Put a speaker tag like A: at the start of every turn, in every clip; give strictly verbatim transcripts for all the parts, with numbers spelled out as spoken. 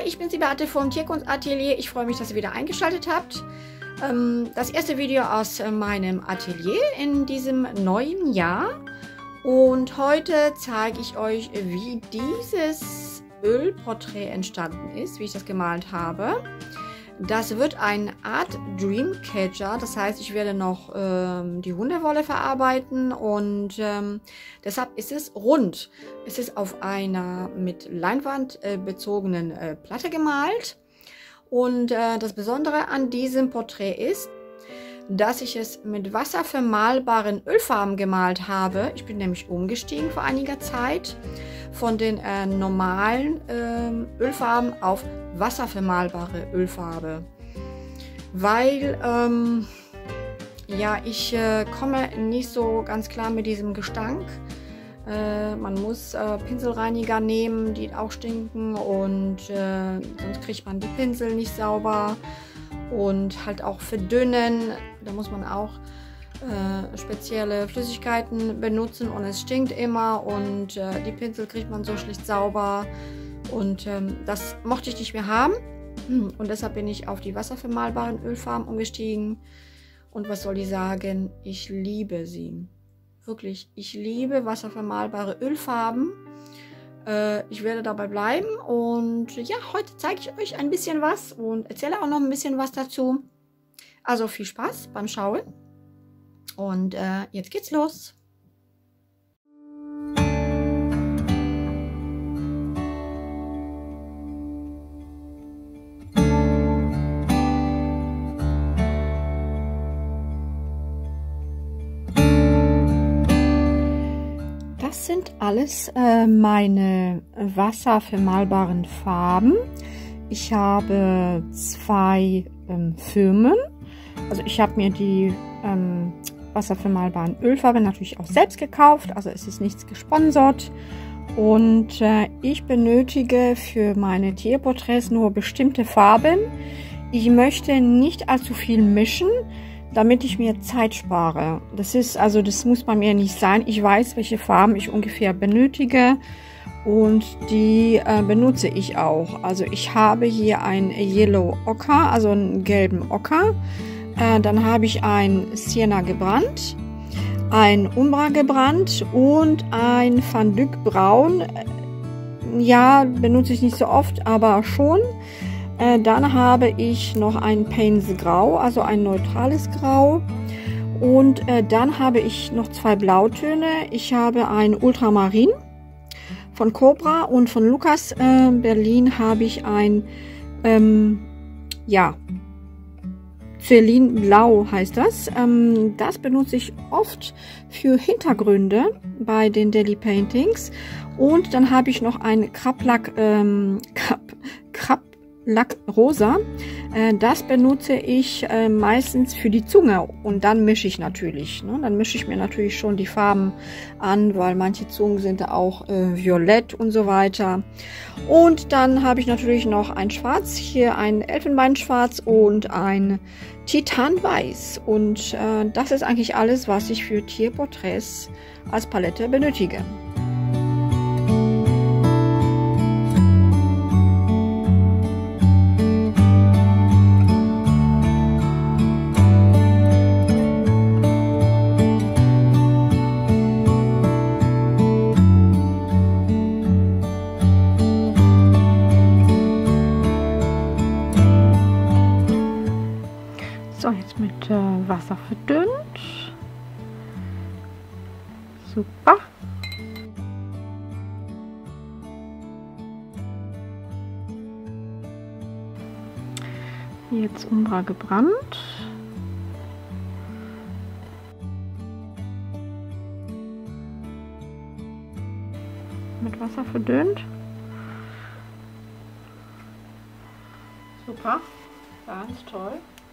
A: ich bin die Beate vom Tierkunstatelier. Ich freue mich, dass ihr wieder eingeschaltet habt. Ähm, das erste Video aus äh, meinem Atelier in diesem neuen Jahr. Und heute zeige ich euch, wie dieses Ölporträt entstanden ist, wie ich das gemalt habe. Das wird eine Art Dreamcatcher, das heißt, ich werde noch ähm, die Hundewolle verarbeiten und ähm, deshalb ist es rund. Es ist auf einer mit Leinwand äh, bezogenen äh, Platte gemalt und äh, das Besondere an diesem Porträt ist, dass ich es mit wasservermalbaren Ölfarben gemalt habe. Ich bin nämlich umgestiegen vor einiger Zeit von den äh, normalen äh, Ölfarben auf wasservermalbare Ölfarbe, weil ähm, ja, ich äh, komme nicht so ganz klar mit diesem Gestank. Äh, man muss äh, Pinselreiniger nehmen, die auch stinken, und äh, sonst kriegt man die Pinsel nicht sauber, und halt auch verdünnen, da muss man auch äh, spezielle Flüssigkeiten benutzen und es stinkt immer, und äh, die Pinsel kriegt man so schlecht sauber. Und ähm, das mochte ich nicht mehr haben. Und deshalb bin ich auf die wasservermalbaren Ölfarben umgestiegen. Und was soll ich sagen? Ich liebe sie. Wirklich, ich liebe wasservermalbare Ölfarben. Äh, ich werde dabei bleiben. Und ja, heute zeige ich euch ein bisschen was und erzähle auch noch ein bisschen was dazu. Also viel Spaß beim Schauen. Und äh, jetzt geht's los. Das sind alles äh, meine wasservermalbaren Farben. Ich habe zwei ähm, Firmen. Also ich habe mir die ähm, wasservermalbaren Ölfarben natürlich auch selbst gekauft. Also es ist nichts gesponsert. Und äh, ich benötige für meine Tierporträts nur bestimmte Farben. Ich möchte nicht allzu viel mischen, damit ich mir Zeit spare. Das ist, also das muss bei mir nicht sein. Ich weiß, welche Farben ich ungefähr benötige, und die äh, benutze ich auch. Also ich habe hier ein Yellow Ocher, also einen gelben Ocher. Äh, dann habe ich ein Sienna gebrannt, ein Umbra gebrannt und ein Van Dyck Braun. Ja, benutze ich nicht so oft, aber schon. Äh, dann habe ich noch ein Paynes Grau, also ein neutrales Grau. Und äh, dann habe ich noch zwei Blautöne. Ich habe ein Ultramarin von Cobra, und von Lucas äh, Berlin habe ich ein, ähm, ja, Celine Blau heißt das. Ähm, das benutze ich oft für Hintergründe bei den Daily Paintings. Und dann habe ich noch ein Krablack, ähm, Krab, Krab Lack rosa, äh, das benutze ich äh, meistens für die Zunge, und dann mische ich natürlich. Ne? Dann mische ich mir natürlich schon die Farben an, weil manche Zungen sind da auch äh, violett und so weiter. Und dann habe ich natürlich noch ein Schwarz, hier ein Elfenbeinschwarz und ein Titanweiß. Und äh, das ist eigentlich alles, was ich für Tierporträts als Palette benötige. So, jetzt mit äh, Wasser verdünnt. Super. Jetzt Umbra gebrannt. Mit Wasser verdünnt. Super. Ganz toll.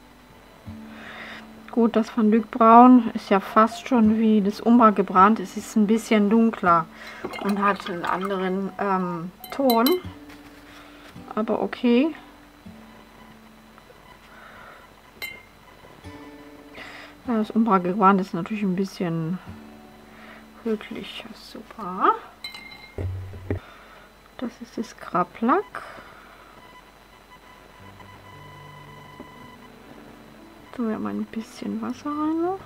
A: Gut, das Van Dyck Braun ist ja fast schon wie das Umbra gebrannt. Es ist ein bisschen dunkler und hat einen anderen ähm, Ton. Aber okay. Ja, das Umbra gebrannt ist natürlich ein bisschen rötlich. Super. Das ist das Krablack. tun wir mal ein bisschen Wasser rein noch.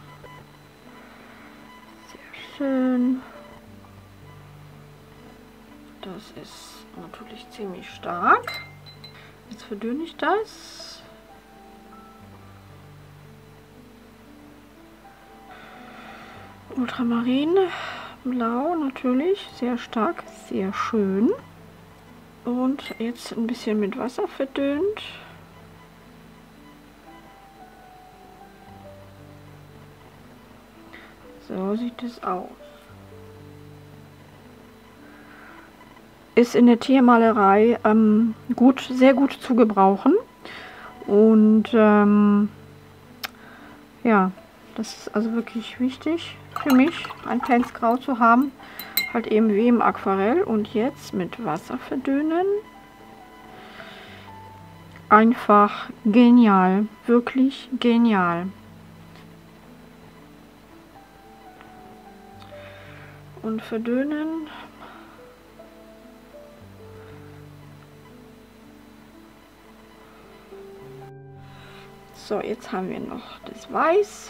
A: Sehr schön. Das ist natürlich ziemlich stark. Jetzt verdünne ich das. Ultramarin, blau natürlich, sehr stark, sehr schön. Und jetzt ein bisschen mit Wasser verdünnt. So sieht es aus. Ist in der Tiermalerei ähm, gut, sehr gut zu gebrauchen. Und ähm, ja, das ist also wirklich wichtig für mich, ein Penzgrau zu haben. Halt eben wie im Aquarell. Und jetzt mit Wasser verdünnen. Einfach genial. Wirklich genial. Und verdünnen. So, jetzt haben wir noch das Weiß.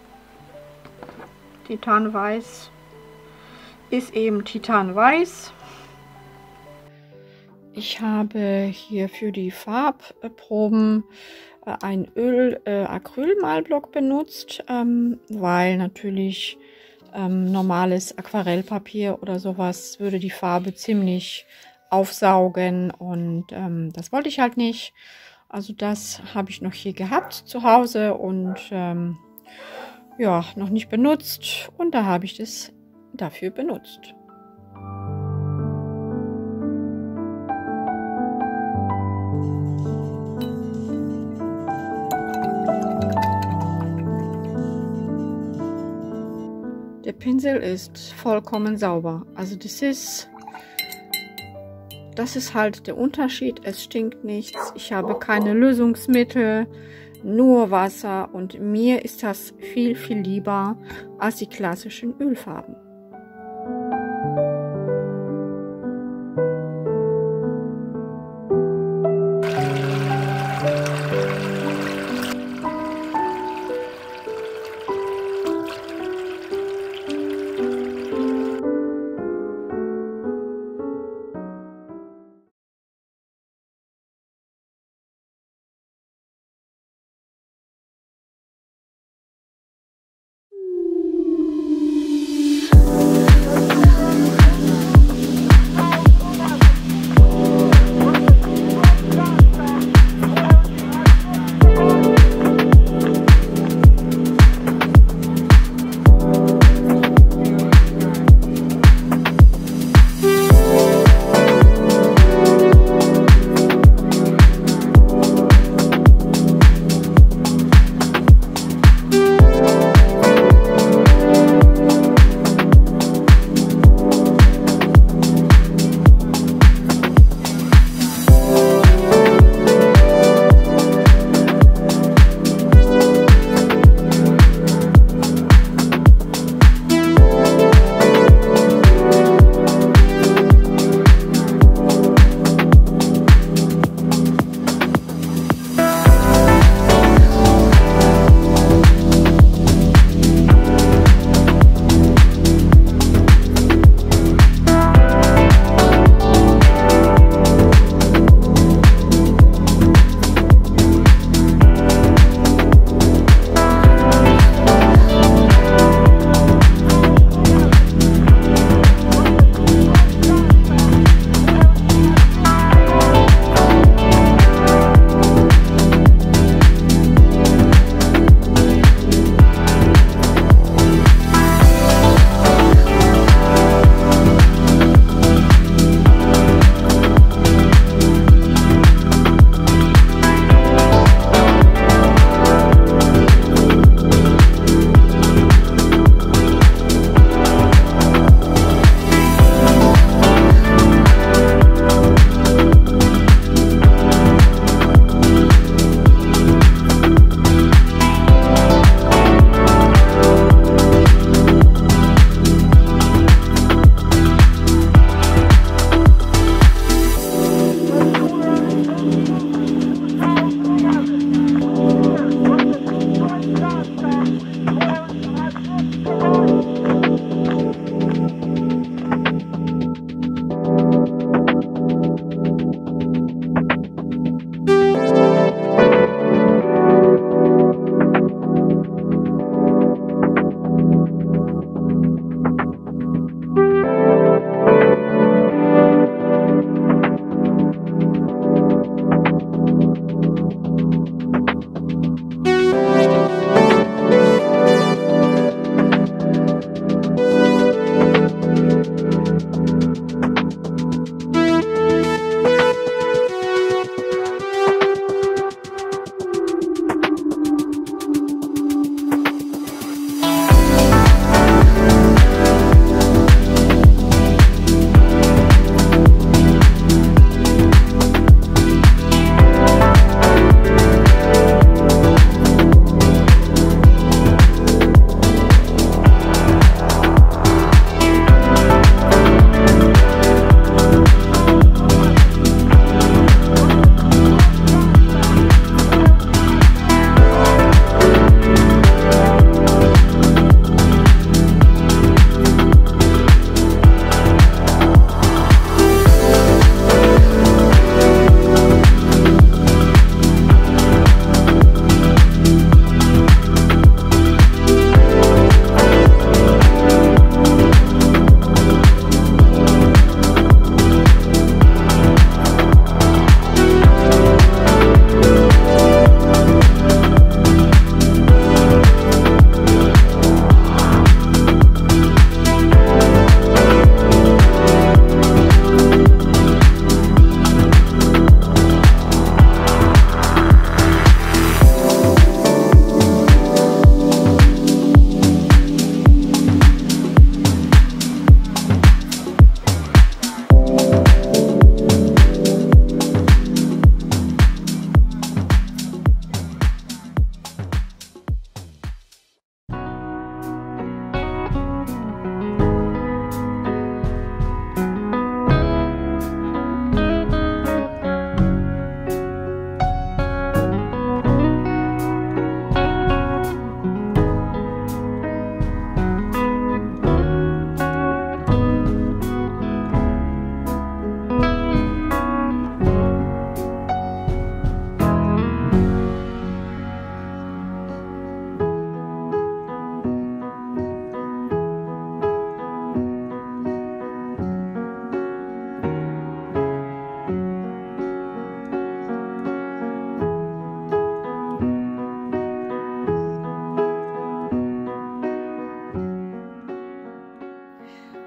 A: Titanweiß ist eben Titanweiß. Ich habe hier für die Farbproben äh, ein Öl äh, Acrylmalblock benutzt, ähm, weil natürlich ähm, normales Aquarellpapier oder sowas würde die Farbe ziemlich aufsaugen und ähm, das wollte ich halt nicht. Also das habe ich noch hier gehabt zu Hause und ähm, ja, noch nicht benutzt und da habe ich das dafür benutzt. Der Pinsel ist vollkommen sauber. Also das ist, das ist halt der Unterschied. Es stinkt nichts. Ich habe keine Lösungsmittel, nur Wasser und mir ist das viel, viel lieber als die klassischen Ölfarben.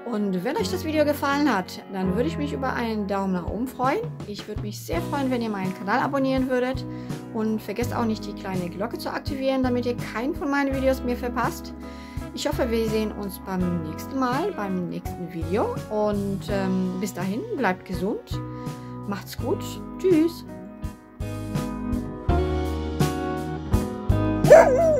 A: Und wenn euch das Video gefallen hat, dann würde ich mich über einen Daumen nach oben freuen. Ich würde mich sehr freuen, wenn ihr meinen Kanal abonnieren würdet. Und vergesst auch nicht, die kleine Glocke zu aktivieren, damit ihr keinen von meinen Videos mehr verpasst. Ich hoffe, wir sehen uns beim nächsten Mal, beim nächsten Video. Und ähm, bis dahin, bleibt gesund, macht's gut, tschüss.